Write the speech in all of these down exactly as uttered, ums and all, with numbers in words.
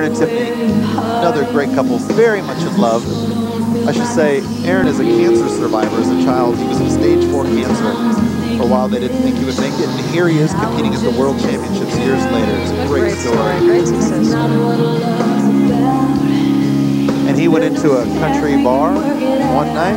Aaron and Tiffany, another great couple, very much in love. I should say, Aaron is a cancer survivor as a child. He was in stage four cancer. For a while, they didn't think he would make it, and here he is competing at the World Championships years later. It's a great, great story. story. Great success. And he went into a country bar one night,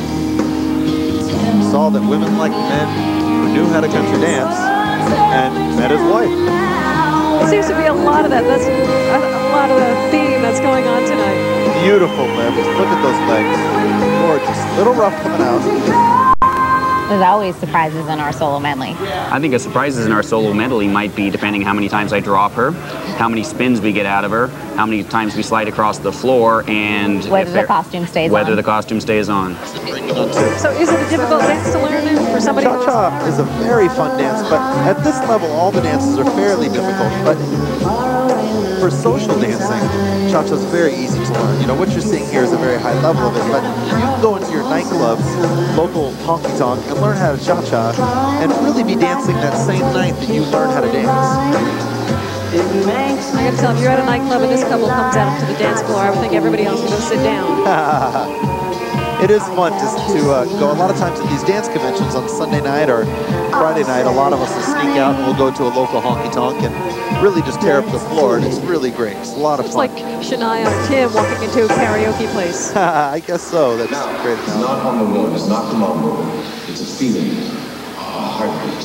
saw that women like men who knew how to country dance, and met his wife. There seems to be a lot of that. That's a, a lot of the theme that's going on tonight. Beautiful lift. Look at those legs. Gorgeous. Little rough coming out. There's always surprises in our solo medley. I think a surprises in our solo medley might be depending how many times I drop her, how many spins we get out of her, how many times we slide across the floor, and whether the costume stays whether on. the costume stays on. So is it a difficult dance to learn then for somebody? Cha-cha is a very fun dance, but at this level, all the dances are fairly difficult. But for social dancing, cha-cha is very easy to learn. You know, what you're seeing here is a very high level of it, but you can go into your nightclub, local honky-tonk, and learn how to cha-cha, and really be dancing that same night that you learn how to dance. I gotta tell you, if you're at a nightclub and this couple comes out to the dance floor, I would think everybody else would go sit down. It is fun to, to uh, go. A lot of times at these dance conventions on Sunday night or Friday night, a lot of us will sneak out and we'll go to a local honky-tonk and really just tear up the floor, and it's really great. It's a lot of it's fun. It's like Shania and Tim walking into a karaoke place. I guess so. That's now, great. It's not on the note, it's not the mambo. It's a feeling, a heartbeat.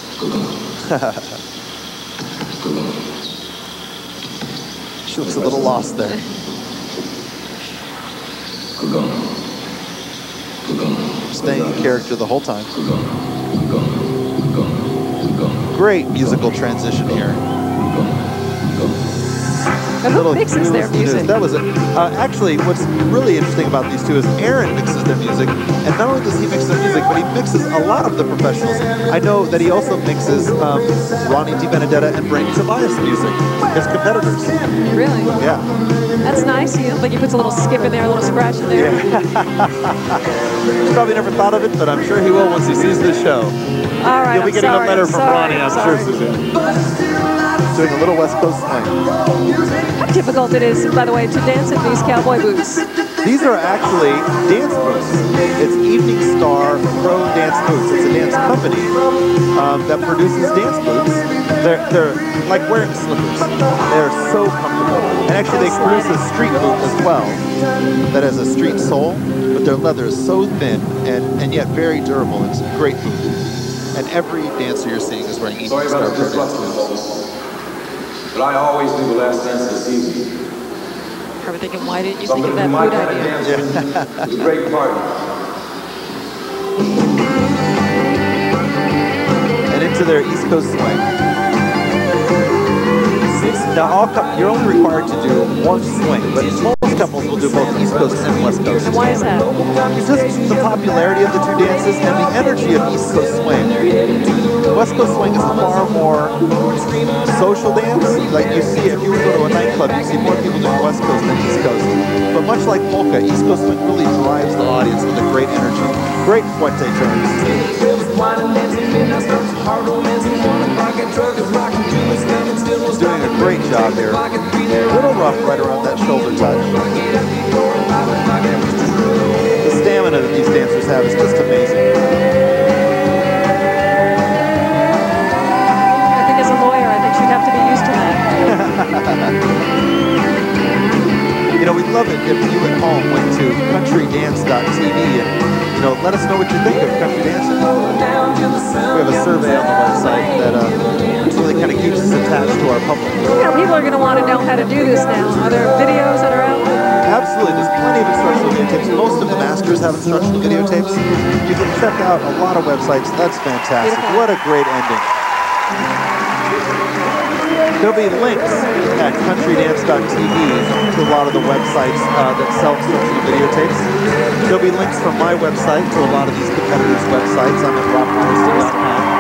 She looks a little lost there. Staying in character the whole time. Great musical transition here. And who mixes their music? That was it. Uh, actually, what's really interesting about these two is Aaron mixes their music, and not only does he mix their music, but he mixes a lot of the professionals. I know that he also mixes um, Ronnie DiBenedetta and Brainy Tobias music, his competitors. Really? Yeah. That's nice. You think he puts a little skip in there, a little scratch in there. Yeah. He's probably never thought of it, but I'm sure he will once he sees this show. All right, You'll be I'm getting sorry, a letter I'm from sorry, Ronnie, I'm, I'm sure, sorry. Suzanne. Doing a little West Coast swing. How difficult it is, by the way, to dance in these cowboy boots. These are actually dance boots. It's Evening Star Pro Dance Boots. It's a dance company um, that produces dance boots. They're, they're like wearing slippers. They're so comfortable. And actually they produce a street boot as well that has a street sole, but their leather is so thin and, and yet very durable. It's a great boot. And every dancer you're seeing is wearing Evening Star Pro Dance Boots. But I always do the last dance of the season. Probably thinking, why didn't you think of that boot idea? Yeah. It's a great party. And into their East Coast swing. Now, all you're only required to do one swing, but most couples will do both East Coast and West Coast. And why is that? Just the popularity of the two dances and the energy of East Coast swing. West Coast swing is a far more social dance. Like you see, if you go to a nightclub, you see more people doing West Coast than East Coast. But much like polka, East Coast swing really drives the audience with a great energy. Great puente turns. He's doing a great job here. A little rough right around that shoulder touch. The stamina that these dancers have is just amazing. I think as a lawyer, I think she'd have to be used to that. You know, we'd love it if you at home went to country dance dot T V and, you know, let us know what you think of country dancing. We have a survey on the website that uh, really kind of keeps us attached to our public. You know, people are going to want to know how to do this now. Are there videos that are out? Absolutely. There's plenty of instructional videotapes. Most of the masters have instructional videotapes. You can check out a lot of websites. That's fantastic. Beautiful. What a great ending. There'll be links at country dance dot T V to a lot of the websites uh, that sell instructional videotapes. There'll be links from my website to a lot of these competitors' websites. I'm at rock dynasty dot com.